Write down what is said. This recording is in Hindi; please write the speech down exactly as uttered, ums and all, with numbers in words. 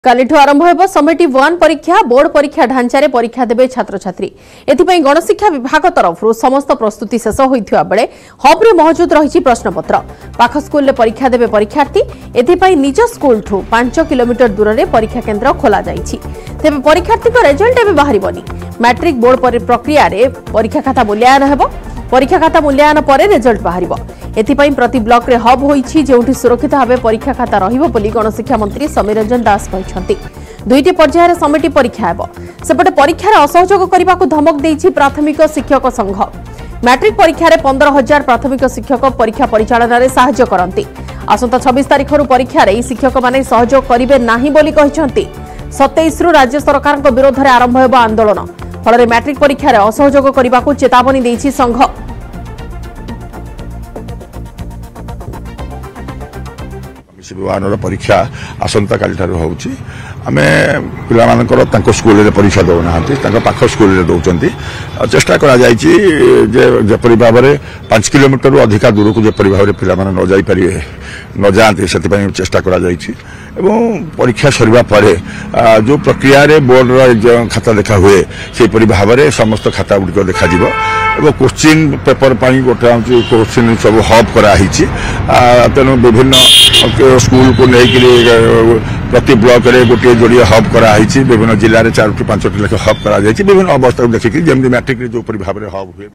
कालिठु आरंभ होब समेटी वन परीक्षा बोर्ड परीक्षा ढांचारे परीक्षा देबे छात्र छात्री एथिपई गणशिक्षा विभाग तरफ समस्त प्रस्तुति शेष होइथिबा बेले हब रे मौजूद रहिछि प्रश्नपत्र पाख स्कूल रे परीक्षा देबे परीक्षार्थी एथिपई निज स्कूल ठु पांच किलोमीटर दूर रे परीक्षा केन्द्र खोला जाइछि तेबे परीक्षार्थी को रिजल्ट एबे बाहरिबनी मैट्रिक बोर्ड प्रक्रिया रे परीक्षा खाता मूल्यांकन हेबो परीक्षा खाता मूल्यांकन पर रिजल्ट बाहरिबो एथिपई प्रति ब्लॉक रे हब होइछि जेउठी सुरक्षित भाबे परीक्षा खाता रहिबो बोली गणशिक्षा मंत्री समीर रंजन दास कहछन्ती दुईटी पर्याय रे समिति परीक्षा हेबो सेपटे परीक्षा रे असहयोग करबा को धमक देइछि प्राथमिक शिक्षक संघ मैट्रिक परीक्षा रे पंद्रह हजार प्राथमिक शिक्षक परीक्षा परिचालन रे सहायता करंती आसंता छब्बीस तारिख रु परीक्षा रे शिक्षक माने सहयोग करिवे नाही बोली कहछन्ती सत्ताईस रु राज्य सरकार को विरोध रे आरंभ हेबो आंदोलन फल मैट्रिक परीक्षा रे असहयोग करबा को चेतावनी देइछि संघ विभाग परीक्षा आसंता काली होउछि आमे पिला मानकर तांको स्कूल रे परीक्षा दउना हंती पाख स्कूल रे दउचंती चेष्टा करा जायछि जे जेपरि भाबरे पांच किलोमीटर अधिक दूर को जेपरि भाबरे पिला मान न जाई परिए न जानते सेति पय चेष्टा करा जायछि एवं परीक्षा सरिबा परे जो प्रक्रिया रे बोर्ड रो खाता देखा हुए से परि भाबरे समस्त खाता गुडी देखा जिवो एवं क्वेश्चन पेपर पाई गोटा क्वेश्चन सब हब करा हिछि तेनु विभिन्न स्कूल को लेकिन प्रति ब्लॉक रे गोटे जोड़िए हब करा हिछि विभिन्न जिल्ला रे चार पांच लेखा हब करा जायछि विभिन्न अवस्था देखिक जेमि मैट्रिक रे जो परि भाबरे हब हुए।